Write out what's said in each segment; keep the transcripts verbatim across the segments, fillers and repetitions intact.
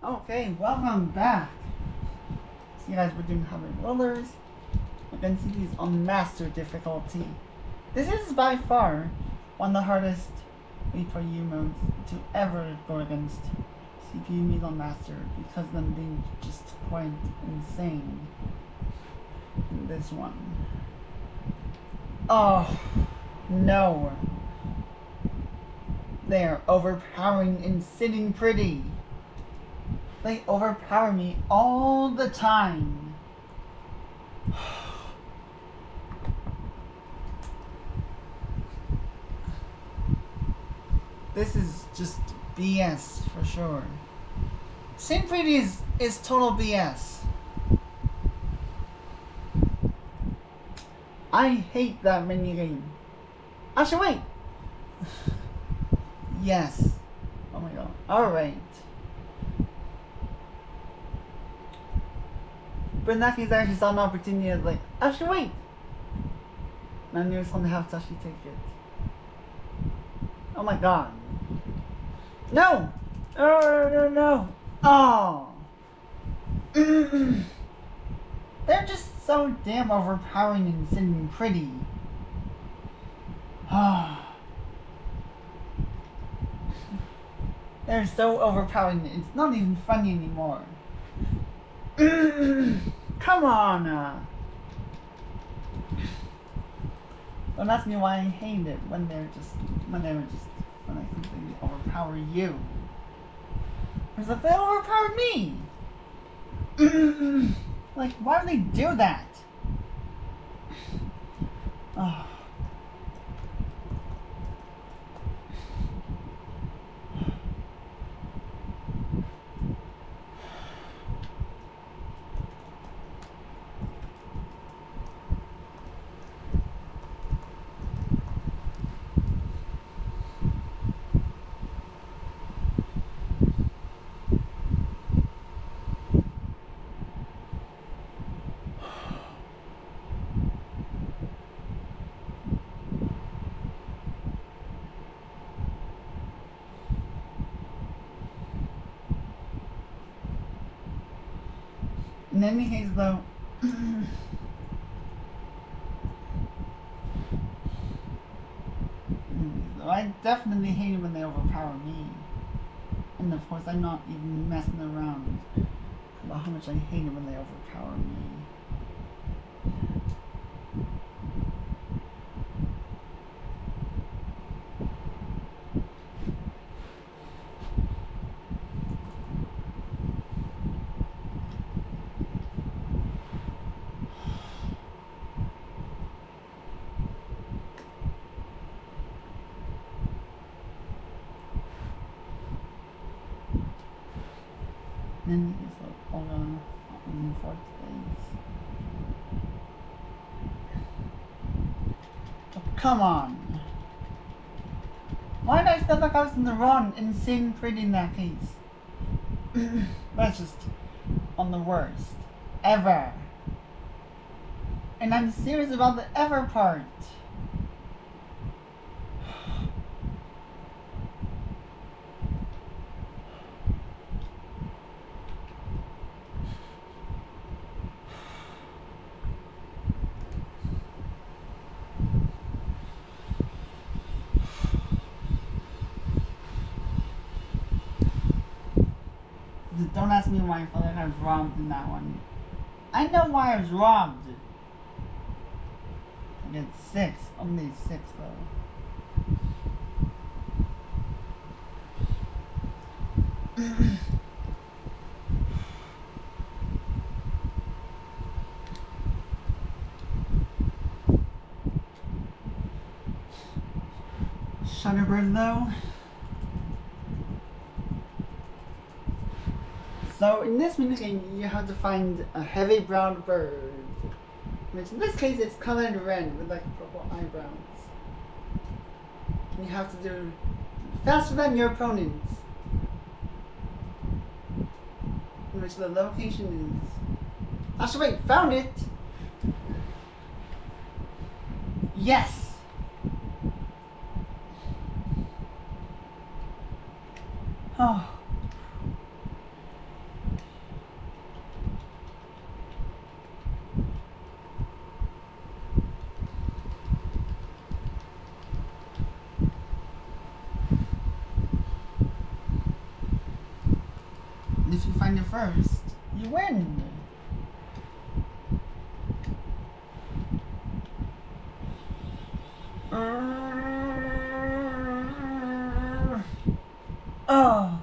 Okay, welcome back. So you guys were doing Hover Rollers. Against these on Master difficulty. This is by far one of the hardest wait for you modes to ever go against C P U me's on Master because of them being just quite insane in this one. Oh no. They're overpowering and sitting pretty. They overpower me all the time. This is just B S for sure. Sitting pretty is, is total B S. I hate that minigame. Actually, wait. Yes. Oh my god. Alright. But in that case, I actually saw an opportunity of like, actually wait! And I knew someone have to actually take it. Oh my god. No! Oh, no, no, no! Oh! They're just so damn overpowering and sitting pretty. They're so overpowering, it's not even funny anymore. Come on! Uh. Don't ask me why I hate it when they're just, when they're just, when I completely overpower you. Because if they overpowered me! Like, why do they do that? Oh. In any case, though, I definitely hate it when they overpower me. And of course, I'm not even messing around about how much I hate it when they overpower me. And he's like, hold on, in fourth place. Oh, come on! Why did I feel like I was in the wrong and sitting pretty in that case? That's just on the worst. Ever. And I'm serious about the ever part. Don't ask me why I felt like I was robbed in that one. I know why I was robbed. I get six. Only six though. Shutterbird though. So in this minigame, you have to find a heavy brown bird, which in this case it's colored red with like purple eyebrows. And you have to do faster than your opponents, which the location is. Actually, wait, found it. Yes. Oh. And if you find it first, you win. Uh, oh.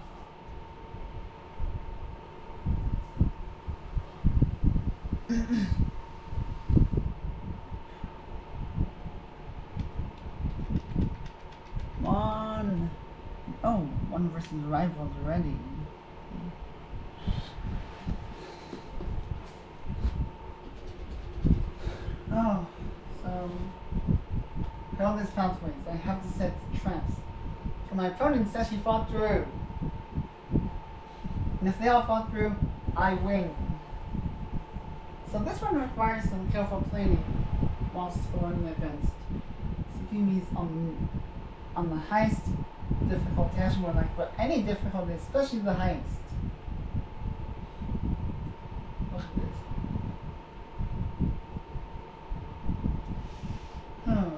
One. Oh, one versus rivals already. Oh, so for all these pathways, I have to set traps for my opponents that she fought through. And if they all fought through, I win. So this one requires some careful planning whilst following my best. Tsukimi's on on the highest difficulty, actually more like, but any difficulty, especially the highest. Look at this. Hmm.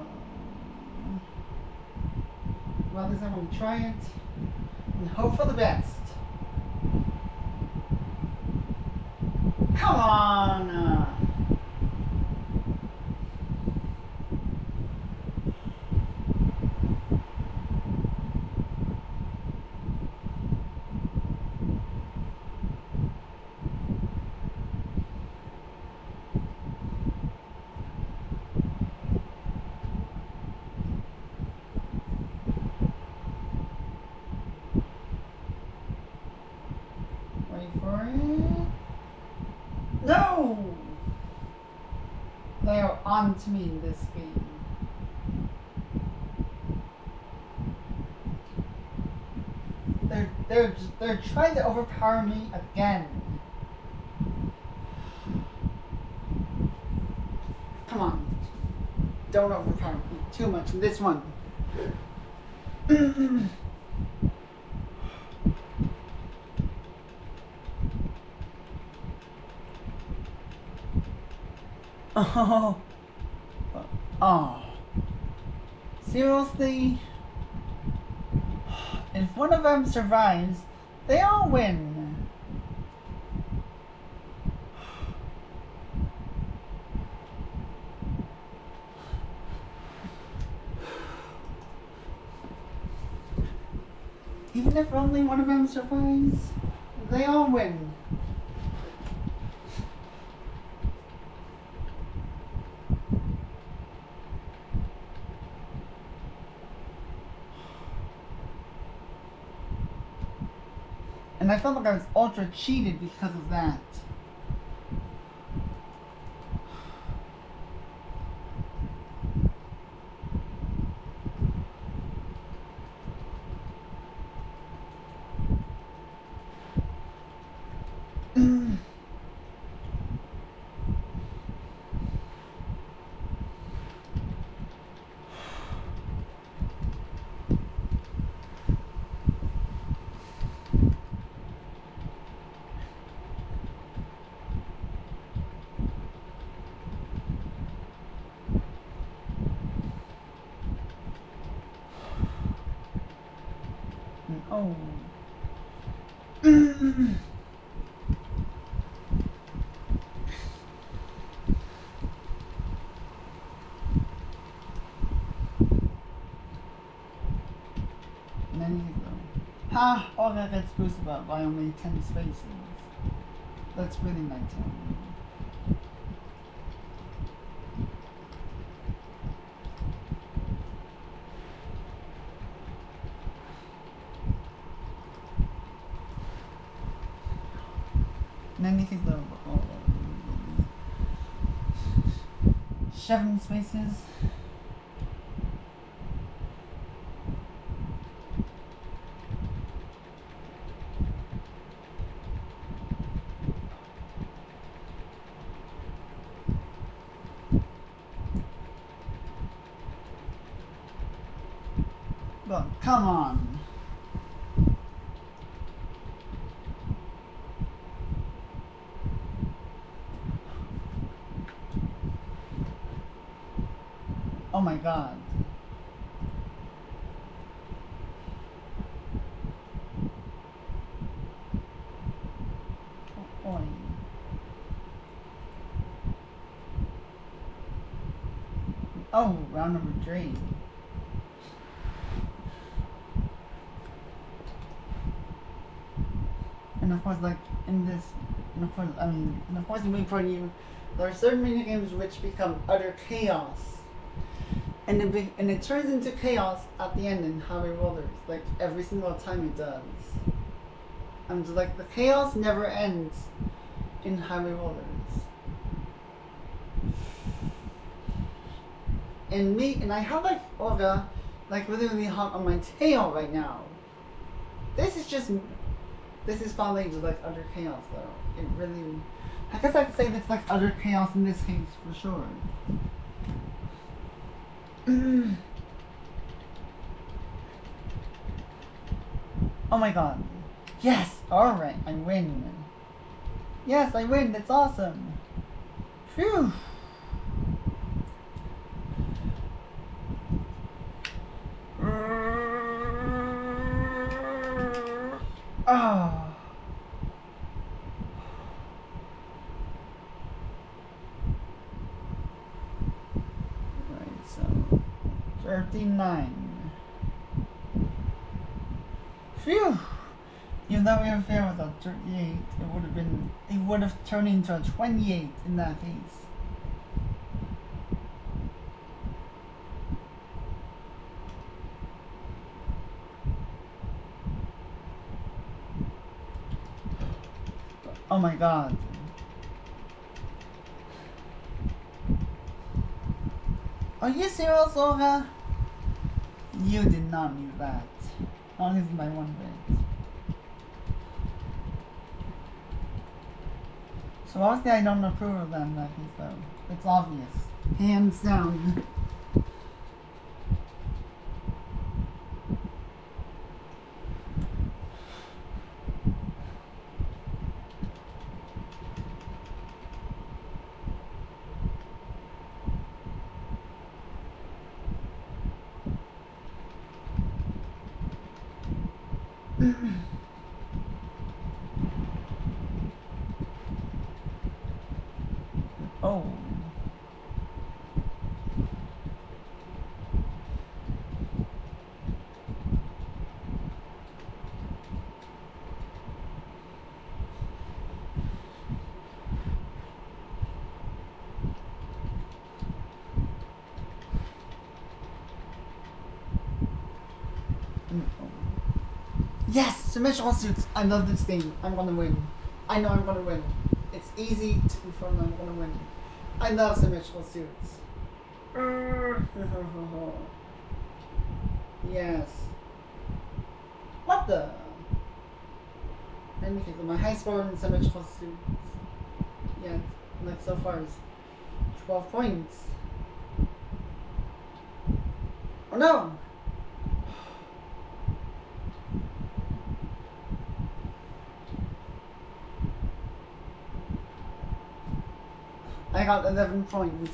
Well, at least I'm gonna try it and hope for the best. Come on! Uh, wait for it. No! They are on to me in this game. They're they're they're trying to overpower me again. Come on, don't overpower me too much in this one. Oh, oh, seriously? If one of them survives, they all win. Even if only one of them survives, they all win. And I felt like I was ultra cheated because of that. Oh. And then you go. Ha! All that gets boosted up by only ten spaces. That's really nighttime. And then you can go all seven spaces. But come on. Oh my god. Oh, round number three. And of course, like, in this, and of course, I mean, and of course, in Wii Pro U, there are certain minigames which become utter chaos. And it, be, and it turns into chaos at the end in Highway Rollers, like, every single time it does. And, like, the chaos never ends in Highway Rollers. And me, and I have, like, Olga, like, really, really hot on my tail right now. This is just, this is probably just, like, utter chaos, though. It really, I guess I could say it's, like, utter chaos in this case, for sure. Oh my god. Yes! Alright, I win. Yes, I win. That's awesome. Phew. Oh. Right, so thirty-nine. Phew! Even though we have failed with a thirty-eight, it would have been, it would have turned into a twenty-eight in that case. Oh my god. Are you serious, Olga? You did not need that. Only by one bit. So obviously I don't approve of them, that case, though. It's obvious. Hands down. Oh. Yes! Symmetrical suits! I love this game. I'm gonna win. I know I'm gonna win. It's easy to confirm I'm gonna win. I love symmetrical suits. Yes. What the? And because of my high score in symmetrical suits. Yeah, like so far is twelve points. Oh no! I got eleven points.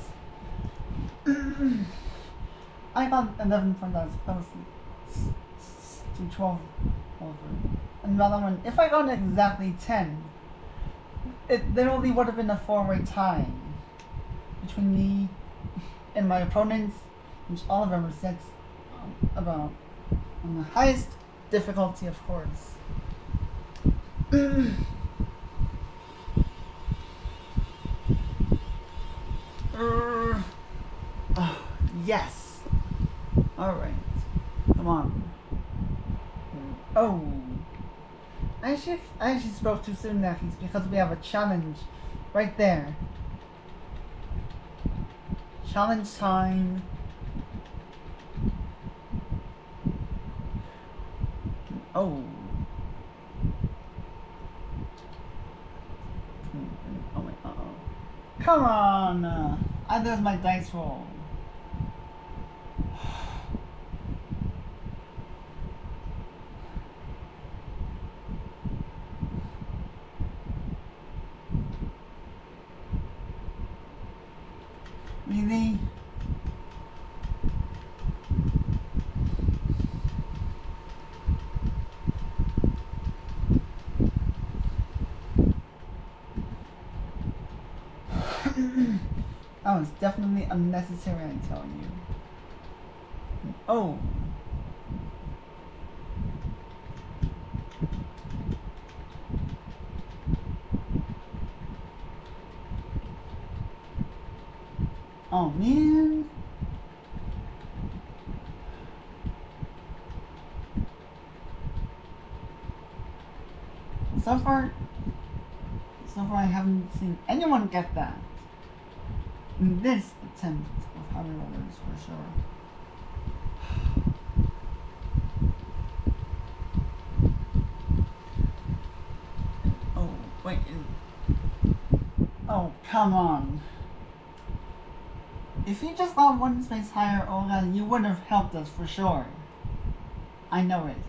I got eleven points as opposed to twelve over. And the other one, if I got exactly ten, it there only would have been a four-way tie between me and my opponents, which all of them were set um, about on the highest difficulty, of course. Uh, oh, yes. Alright. Come on. Oh. I actually, I actually spoke too soon, Nappies, because we have a challenge right there. Challenge time. Oh. Oh wait, uh-oh. Come on! Uh, I lose my dice roll. Really? Oh, it's definitely unnecessary, I tell you. Oh. Oh, man. So far, so far I haven't seen anyone get that. In this attempt of Hobby Rollers, for sure. Oh, wait. Oh, come on. If you just got one space higher, Olga, you would have helped us for sure. I know it.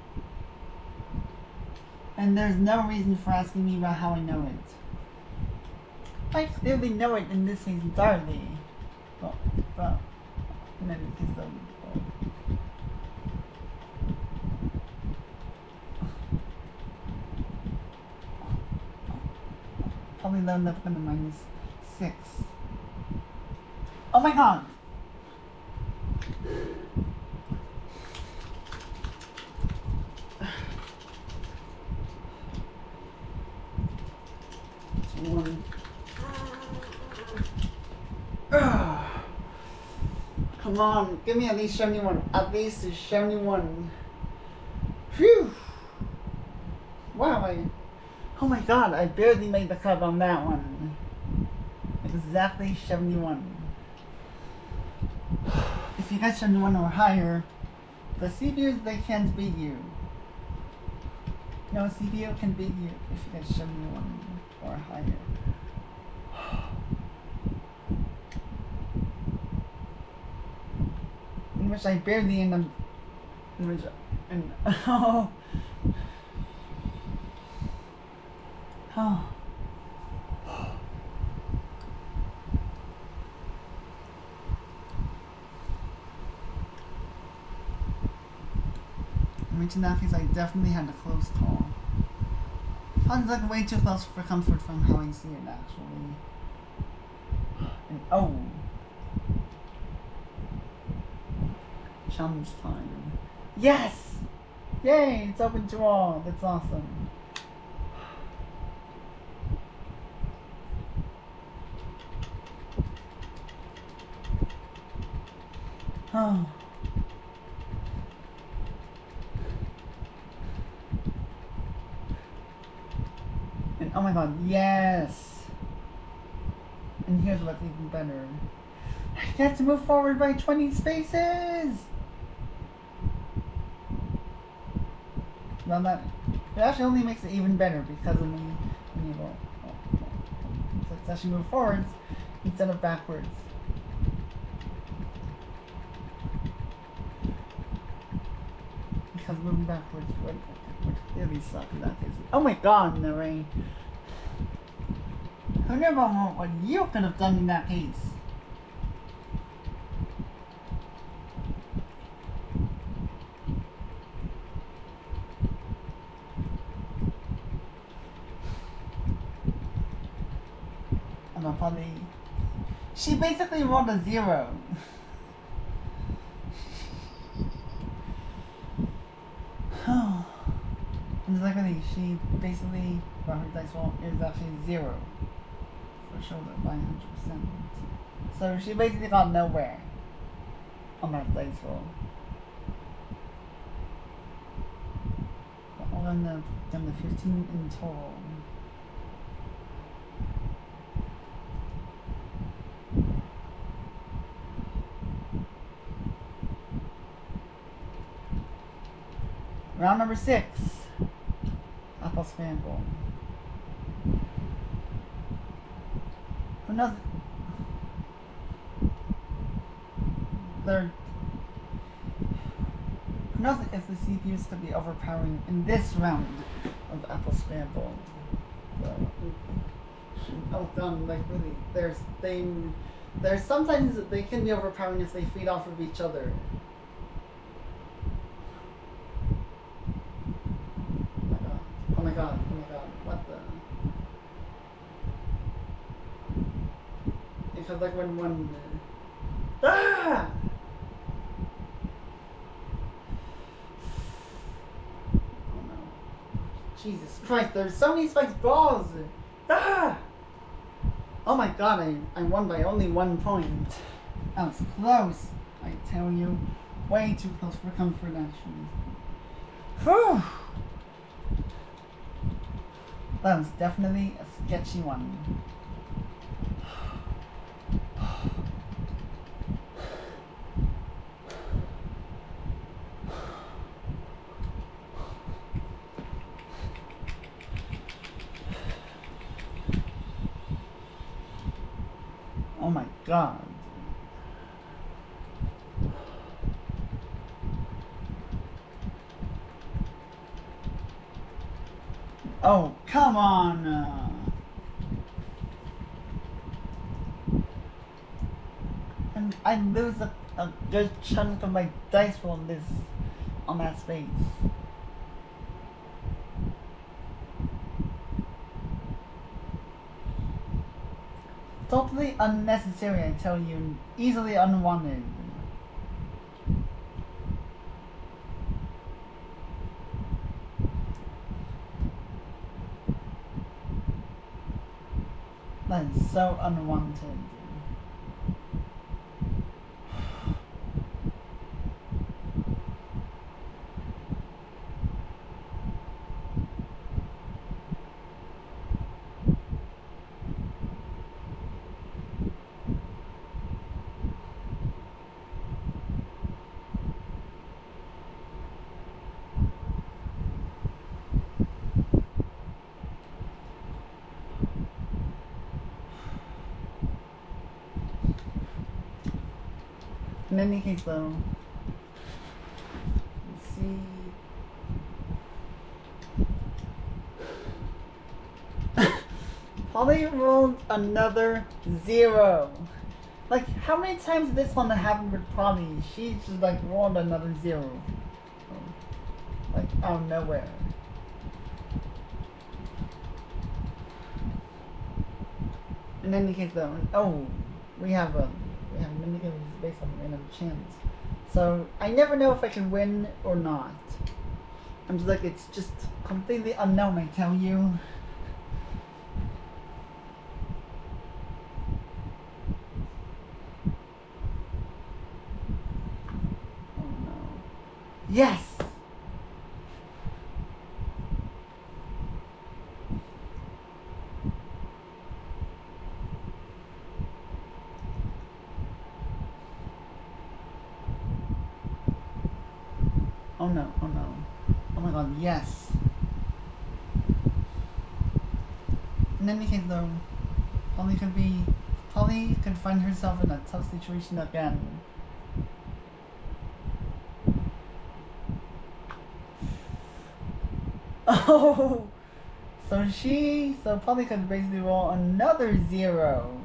And there's no reason for asking me about how I know it. I clearly know it in this case entirely. Well, well, maybe because of... Well. Probably leveled up in the minus six. Oh my god! One. Come on, give me at least seventy-one. At least seventy-one. Phew! Wow, I... Oh my god, I barely made the cut on that one. Exactly seventy-one. If you get seventy-one or higher, the C P Us, they can't beat you. No C P U can beat you if you get seventy-one or higher. In which I barely end up... In which... And... Oh... Oh... In that case, I definitely had a close call. Sounds like way too close for comfort from how I see it, actually. And oh! Challenge time. Yes! Yay! It's open to all. That's awesome. Oh. And oh my god, yes! And here's what's even better. I get to move forward by twenty spaces! Well, that it actually only makes it even better because of me being able oh, oh, oh. So it's actually move forwards instead of backwards. Because moving backwards would, would really suck in that case. Oh my god, Lorraine! Think about what you could have done in that case. I'm a probably... She basically rolled a zero. And like really, she basically, well, her dice roll is actually zero. For sure, by one hundred percent. So she basically got nowhere on that dice roll. But all in the, in the fifteen in total. Round number six. Apple scramble. Who knows? There. Who knows if the C P Us could be overpowering in this round of Apple scramble? So, oh god, like really, there's they, there's sometimes they can be overpowering if they feed off of each other. Oh my god, oh my god, what the... because like when one uh, ah! Oh no. Jesus Christ, there's so many spiked balls! Ah! Oh my god, I, I won by only one point. That was close, I tell you. Way too close for comfort, actually. Whew! That was definitely a sketchy one. Oh my god. Oh, come on! Uh, and I lose a, a good chunk of my dice roll on this, on that space. Totally unnecessary, I tell you. Easily unwanted. That is so unwanted. In any case though, let's see. Polly rolled another zero. Like, how many times did this one happen with Polly? She just like rolled another zero. Like, out of nowhere. In any case though, oh, we have a we have many games based on random chance. So I never know if I can win or not. I'm just like, it's just completely unknown, I tell you. Oh no. Yes! Oh no, oh no. Oh my god, yes. In any case though, Polly could be, Polly could find herself in a tough situation again. Oh! So she, so Polly could basically roll another zero.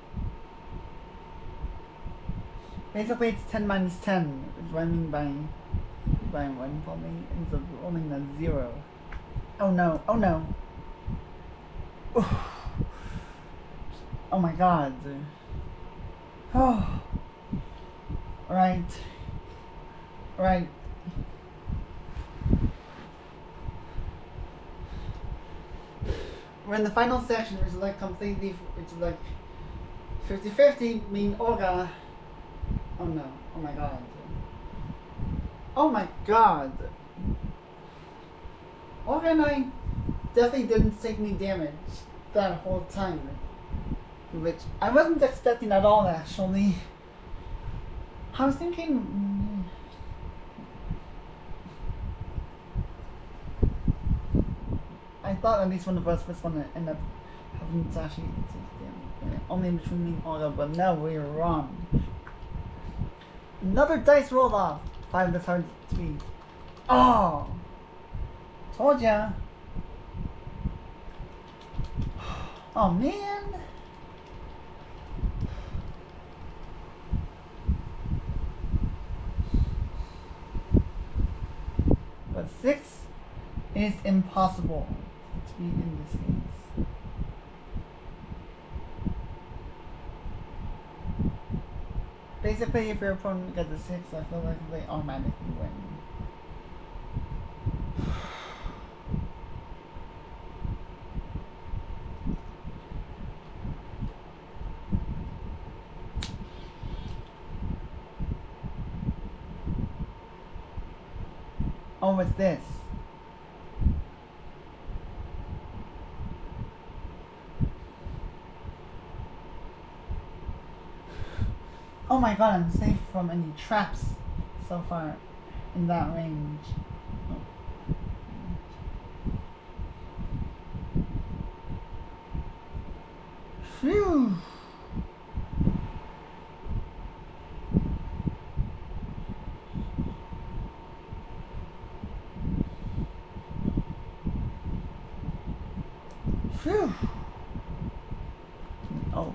Basically it's ten minus ten, which is what I mean by by one Polly ends up rolling a zero. Oh no, oh no. Oh my god. Oh. Right. Right. We're in the final section, which is like completely, which is like fifty fifty, mean Olga. Oh no, oh my god. Oh my god. Olga and I definitely didn't take any damage that whole time. Which I wasn't expecting at all, actually. I was thinking... I thought at least one of us was going to end up having to actually take damage. Only between me and Olga, but no, we were wrong. Another dice rolled off. Five to five to three. Oh! Told ya. Oh man. But six is impossible to be in this case. Basically, if your opponent gets a six, I feel like they automatically win. Oh, what's this? Oh my god, I'm safe from any traps so far in that range. Oh. Phew! Phew! Oh.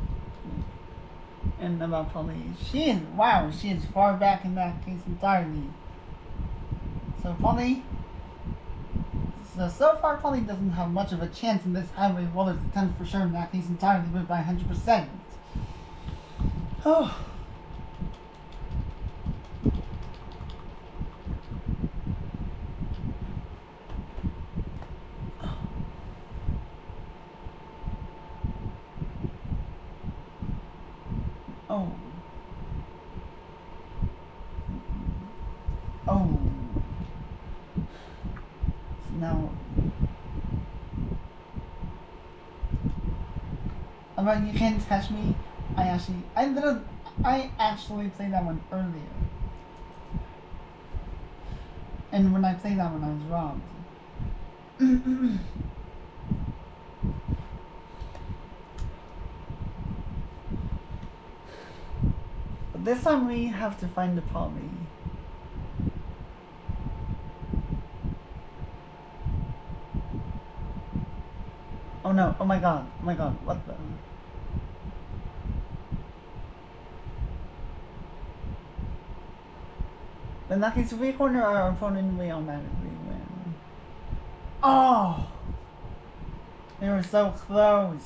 And about Polly. She is, wow, she is far back in that case entirely. So Polly, so, so far Polly doesn't have much of a chance in this highway roller's attempt for sure in that case entirely moved by one hundred percent. Oh. Oh. Oh. So now. About You Can't Catch Me, I actually, I literally, I actually played that one earlier. And when I played that one, I was robbed. But this time we have to find the Polly. Oh no, oh my god, oh my god, what the? In that case, if we corner our opponent, we automatically win. Oh! They were so close.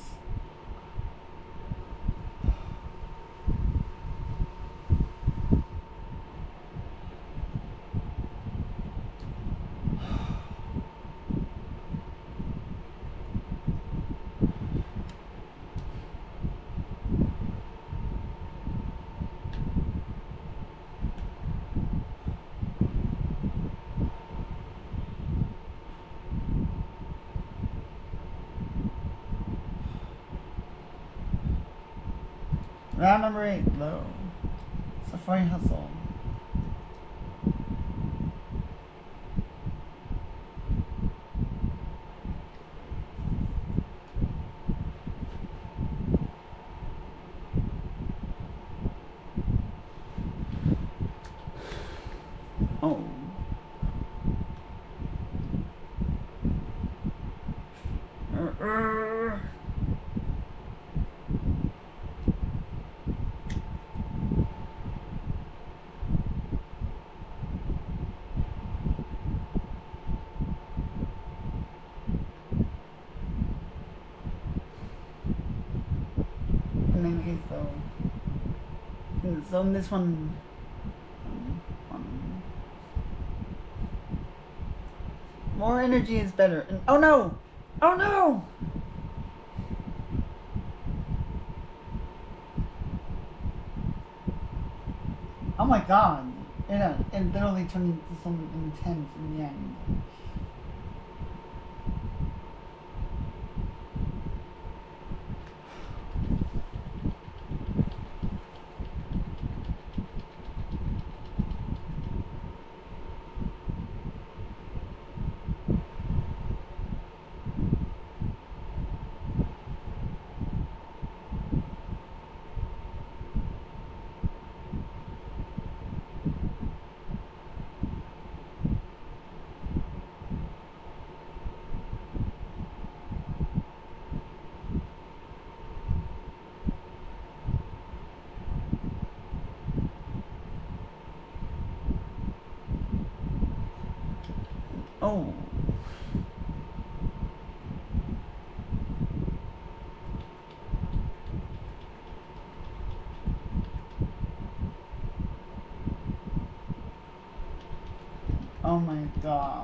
Round number eight, low. Safari Hustle. Oh. Uh, uh. In any case, though, so in this one, um, um, more energy is better. And, oh no! Oh no! Oh my god! It, uh, it literally turned into something intense in the end. Oh. god.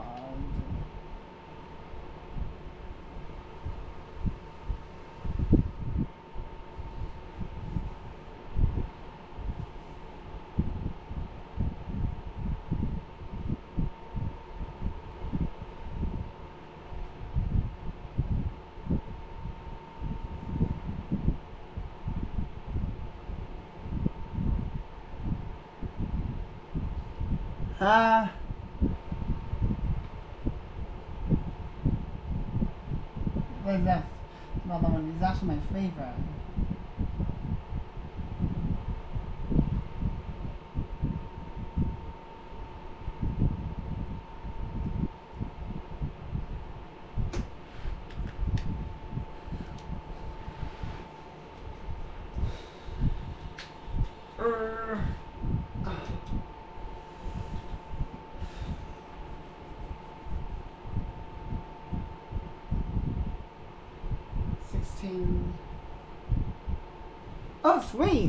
Ah. What is that? Another one. It's actually my favorite. Uh. sixteen. Oh, sweet!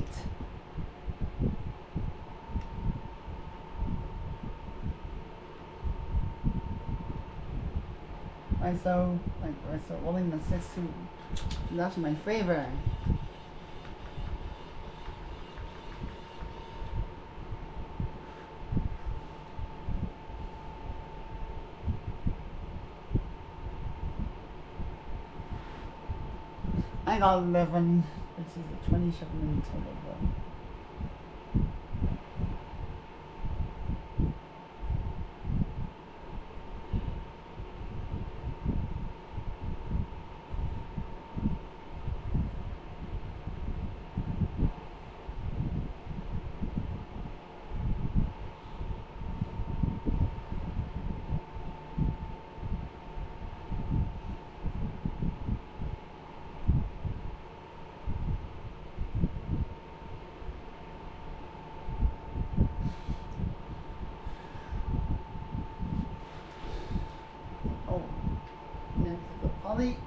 Alright, so, like, right, so rolling the six two. That's my favorite. I got eleven, which is a twenty-seven in total though. Oh, next the Polly.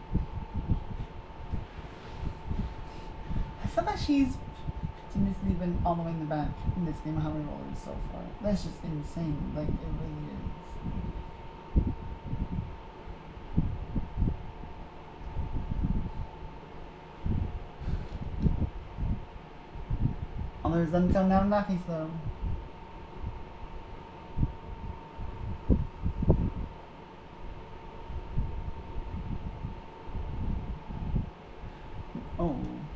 I feel like she's continuously been all the way in the back in this game of how many rollers so far. That's just insane. Like, it really is. Oh, there's until now Naki though. Oh.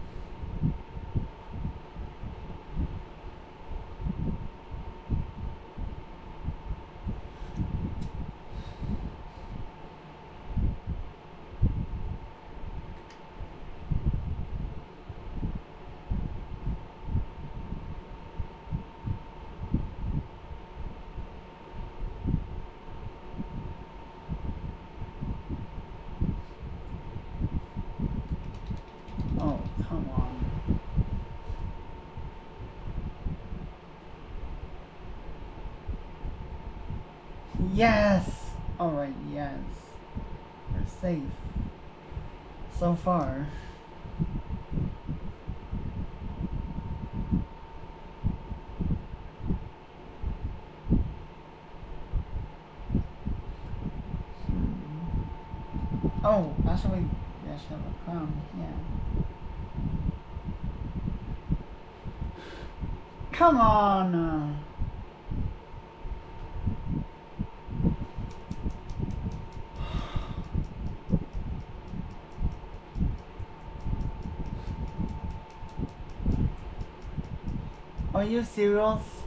Oh, come on. Yes! Alright, yes. We're safe. So far. Hmm. Oh, actually, yeah, she has a crown, yeah. Come on! Uh, Are you serious?